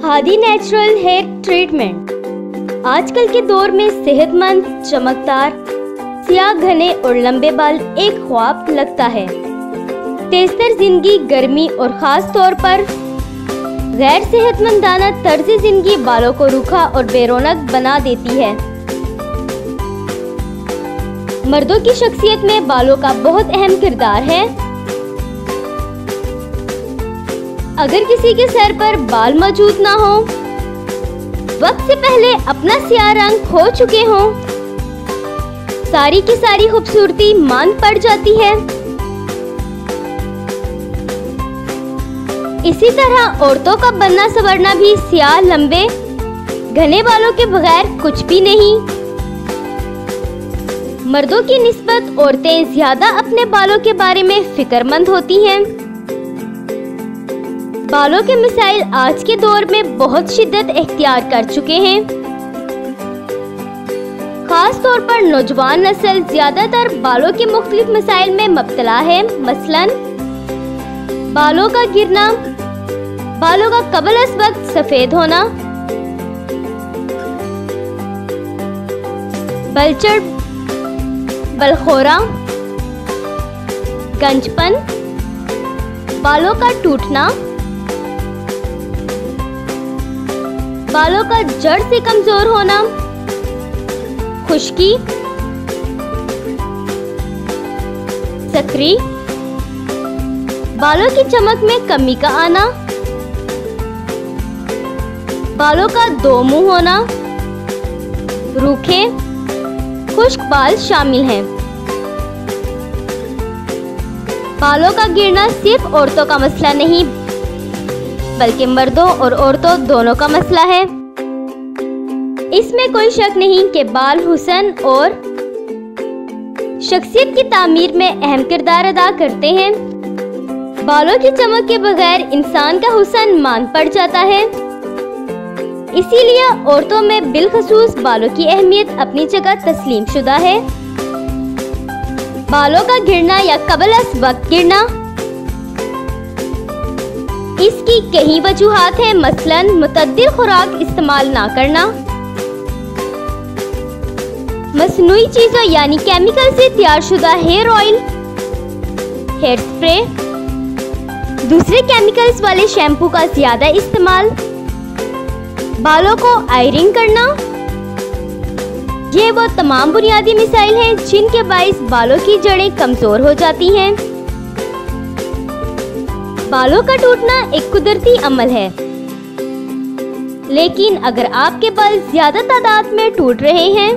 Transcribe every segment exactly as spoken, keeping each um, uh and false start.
Hadi natural hair treatment आजकल के दौर में सेहतमंद, चमकदार, सियाह घने और लंबे बाल एक ख्वाब लगता है। तेजतर जिंदगी, गर्मी और खास तौर पर गैर सेहतमंदाना तर्ज जिंदगी बालों को रूखा और बेरौनक बना देती है। मर्दों की शख्सियत में बालों का बहुत अहम किरदार है। अगर किसी के सर पर बाल मौजूद ना हो, वक्त से पहले अपना सियाह रंग खो चुके हों, सारी की सारी खूबसूरती मांद पड़ जाती है। इसी तरह औरतों का बनना संवरना भी सियाह, लंबे, घने बालों के बगैर कुछ भी नहीं। मर्दों की निस्बत औरतें ज्यादा अपने बालों के बारे में फिक्रमंद होती हैं। बालों के मसाइल आज के दौर में बहुत शिद्दत इख्तियार कर चुके हैं। खास तौर पर नौजवान नस्ल ज्यादातर बालों के मुख्तलिफ मसाइल में मुब्तला है। मसलन बालों का गिरना, बालों का कबल अस वक्त सफेद होना, बलचड़, बलखोरा, गंजपन, बालों का टूटना, बालों का जड़ से कमजोर होना, खुश्की, सकरी, बालों की चमक में कमी का आना, बालों का दो मुंह होना, रूखे, खुश्क बाल शामिल हैं। बालों का गिरना सिर्फ औरतों का मसला नहीं, बल्कि मर्दों और औरतों दोनों का मसला है। इसमें कोई शक नहीं कि बाल हुस्न और शख्सियत की तामीर में अहम किरदार अदा करते हैं। बालों की चमक के बगैर इंसान का हुस्न मांद पड़ जाता है। इसीलिए औरतों में बिलखसूस बालों की अहमियत अपनी जगह तस्लीम शुदा है। बालों का गिरना या कबल अस वक्त गिरना, इसकी कई वजूहात हैं। मसलन मुतअद्दिल खुराक इस्तेमाल ना करना, मसनूई चीजों यानी केमिकल से तैयार शुदा हेयर ऑयल, हेयर स्प्रे, दूसरे केमिकल्स वाले शैम्पू का ज्यादा इस्तेमाल, बालों को आयरिंग करना, ये वो तमाम बुनियादी मिसाइल हैं जिनके बाइस बालों की जड़ें कमजोर हो जाती हैं। बालों का टूटना एक कुदरती अमल है, लेकिन अगर आपके बाल ज्यादा तादाद में टूट रहे हैं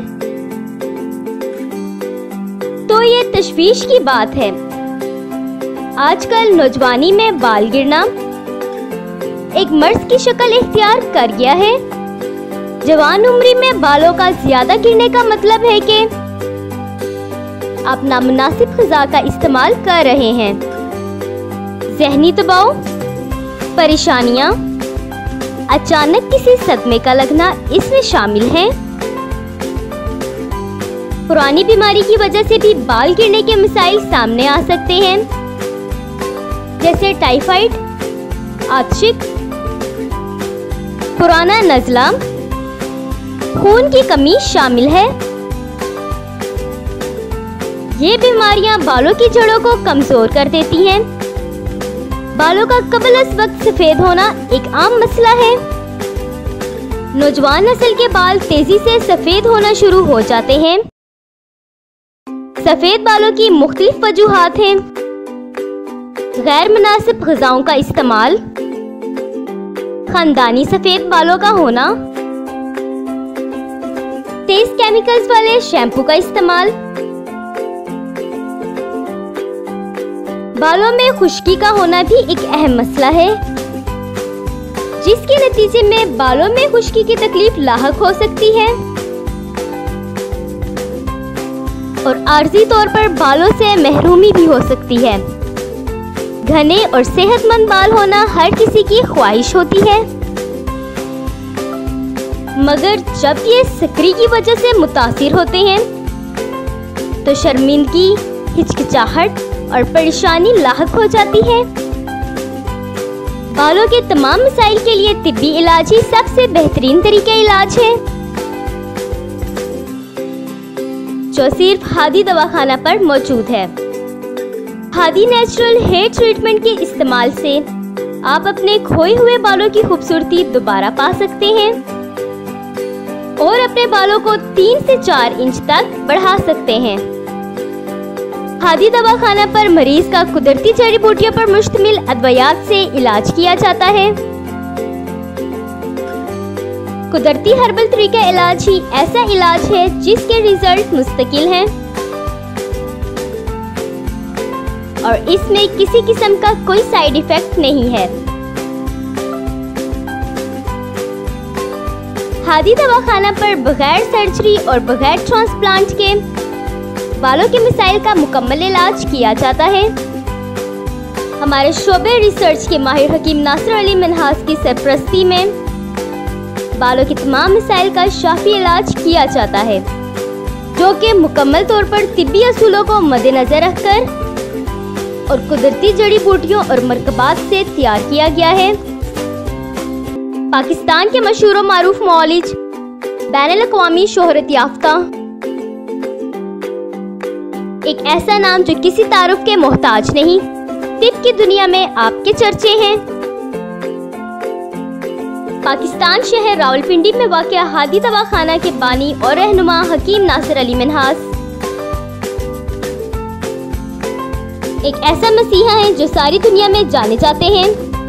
तो ये तशवीश की बात है। आजकल नौजवानी में बाल गिरना एक मर्ज की शक्ल इख्तियार कर गया है। जवान उम्री में बालों का ज्यादा गिरने का मतलब है कि आप नामुनासिब ग़िज़ा का इस्तेमाल कर रहे हैं। ज़हनी दबाव, परेशानियां, अचानक किसी सदमे का लगना इसमें शामिल हैं। पुरानी बीमारी की वजह से भी बाल गिरने के मसाइल सामने आ सकते हैं, जैसे टाइफाइड, आतशिक, पुराना नज़ला, खून की कमी शामिल है। ये बीमारियां बालों की जड़ों को कमजोर कर देती हैं। बालों का कबल अस वक्त सफेद होना एक आम मसला है। नौजवान नस्ल के बाल तेजी से सफेद होना शुरू हो जाते हैं। सफेद बालों की मुख्तलिफ वजूहात हैं। गैर मुनासिब ग़िज़ाओं का इस्तेमाल, खानदानी सफेद बालों का होना, तेज केमिकल्स वाले शैम्पू का इस्तेमाल, बालों में खुश्की का होना भी एक अहम मसला है, जिसके नतीजे में बालों में खुश्की की तकलीफ लाहक हो सकती है और आर्जी तौर पर बालों से महरूमी भी हो सकती है। घने और सेहतमंद बाल होना हर किसी की ख्वाहिश होती है, मगर जब ये सकरी की वजह से मुतासिर होते हैं तो शर्मिंदगी, हिचकिचाहट और परेशानी लाहक हो जाती है। बालों के तमाम मसाइल के लिए तिब्बी इलाज ही सबसे बेहतरीन तरीका इलाज है, जो सिर्फ हादी दवाखाना पर मौजूद है। हादी नेचुरल हेयर ट्रीटमेंट के इस्तेमाल से आप अपने खोए हुए बालों की खूबसूरती दोबारा पा सकते हैं और अपने बालों को तीन से चार इंच तक बढ़ा सकते हैं। हादी दवाखाना पर मरीज का कुदरती जड़ी बूटियों पर मुश्तमिल अद्वियात से इलाज किया जाता है। कुदरती हर्बल तरीका इलाज ही ऐसा इलाज है जिसके रिजल्ट मुस्तकिल हैं और इसमें किसी किस्म का कोई साइड इफेक्ट नहीं है। हादी दवाखाना पर बगैर सर्जरी और बगैर ट्रांसप्लांट के बालों के मसाइल का मुकम्मल इलाज किया जाता है। हमारे शोबे रिसर्च के माहिर हकीम नासिर अली मिन्हास की सरपरस्ती में बालों के तमाम मसाइल का शाफी इलाज किया जाता है, जो कि मुकम्मल तौर पर तिब्बी असूलों को मद्देनजर रखकर और कुदरती जड़ी बूटियों और मरकबात से तैयार किया गया है। पाकिस्तान के मशहूर और मारूफ मौलिज, बैनुल अक़वामी शोहरत याफ्ता, एक ऐसा नाम जो किसी तारुफ के मोहताज नहीं, तिब की दुनिया में आपके चर्चे हैं। पाकिस्तान शहर रावलपिंडी में वाक़या हादी दवाखाना के बानी और रहनुमा हकीम नासिर अली मिन्हास एक ऐसा मसीहा है जो सारी दुनिया में जाने जाते हैं।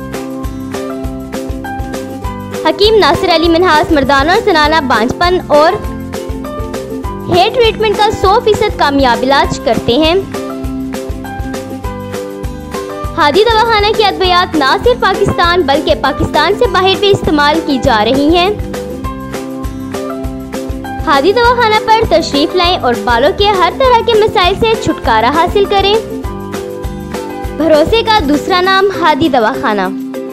हकीम नासिर अली मिन्हास मर्दाना और जनाना बांझपन और हेयर ट्रीटमेंट का सौ फीसद कामयाब इलाज करते हैं। हादी दवाखाना की अद्वियात न सिर्फ पाकिस्तान बल्कि पाकिस्तान से बाहर भी इस्तेमाल की जा रही हैं। हादी दवाखाना पर तशरीफ लाएं और बालों के हर तरह के मसाइल से छुटकारा हासिल करें। भरोसे का दूसरा नाम हादी दवाखाना।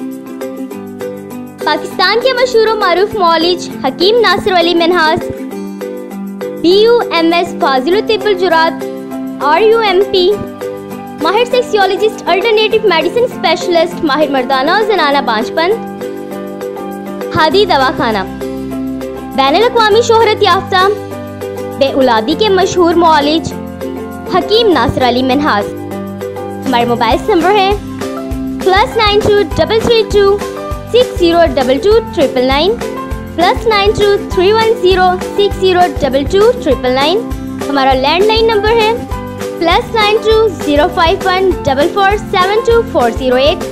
पाकिस्तान के मशहूर और मारूफ मौलिज हकीम Nasir Ali Minhas, B U M S फाजिल तिब्बुल जुरात, आर यू एम पी, माहिर सेक्सोलॉजिस्ट, अल्टरनेटिव मेडिसिन स्पेशलिस्ट, माहिर मर्दाना और जनाना बांझपन। हादी दवाखाना बैनुल अक़वामी शोहरत याफ्ता बेऔलादी के मशहूर मौलिज हकीम नासिर अली मिन्हास। हमारे मोबाइल नंबर है plus nine two double three two six zero double two triple nine plus nine two three one zero six zero double two triple nine. हमारा लैंडलाइन नंबर है plus nine two zero five one double four seven two four zero eight.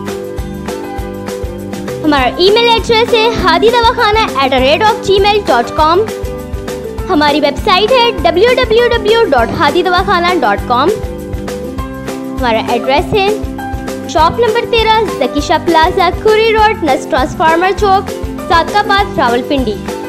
हमारा email address है Hadi Dawakhana at the rate of Gmail dot com. हमारी website है W W W dot Hadi दवाखाना dot com. हमारा address है shop number तेरह, Zakisha plaza, Kuri road, नस transformer Chowk, Sadiqabad, Rawalpindi.